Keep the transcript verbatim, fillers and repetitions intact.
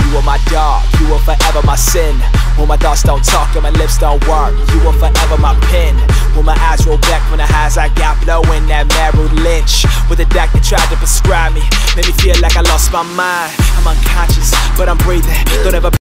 You were my dog, you were forever my sin. When my thoughts don't talk and my lips don't work, you were forever my pen. When my eyes roll back from the highs I got blowing that Merrill Lynch with a deck that tried to prescribe me, made me feel like I lost my mind. I'm unconscious, but I'm breathing. Don't ever